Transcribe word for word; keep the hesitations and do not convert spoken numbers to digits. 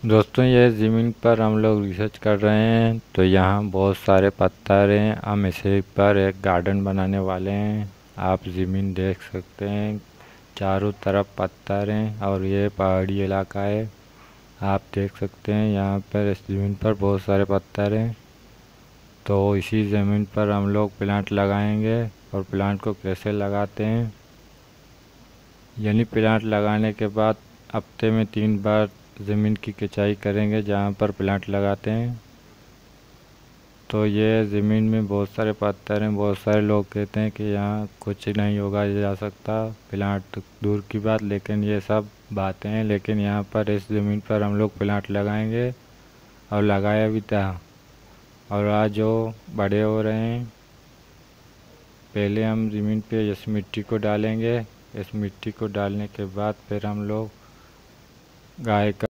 दोस्तों ये ज़मीन पर हम लोग रिसर्च कर रहे हैं, तो यहाँ बहुत सारे पत्थर हैं। हम इसे पर एक गार्डन बनाने वाले हैं। आप ज़मीन देख सकते हैं, चारों तरफ पत्थर हैं और ये पहाड़ी इलाका है। आप देख सकते हैं यहाँ पर इस ज़मीन पर बहुत सारे पत्थर हैं। तो इसी ज़मीन पर हम लोग प्लांट लगाएंगे। और प्लांट को कैसे लगाते हैं, यानी प्लांट लगाने के बाद हफ्ते में तीन बार ज़मीन की सिंचाई करेंगे जहाँ पर प्लांट लगाते हैं। तो ये ज़मीन में बहुत सारे पत्थर हैं। बहुत सारे लोग कहते हैं कि यहाँ कुछ नहीं उगाया जा सकता, प्लांट दूर की बात, लेकिन ये सब बातें हैं। लेकिन यहाँ पर इस ज़मीन पर हम लोग प्लांट लगाएंगे और लगाया भी था। और आज जो बड़े हो रहे हैं, पहले हम ज़मीन पे इस मिट्टी को डालेंगे। इस मिट्टी को डालने के बाद फिर हम लोग गाय का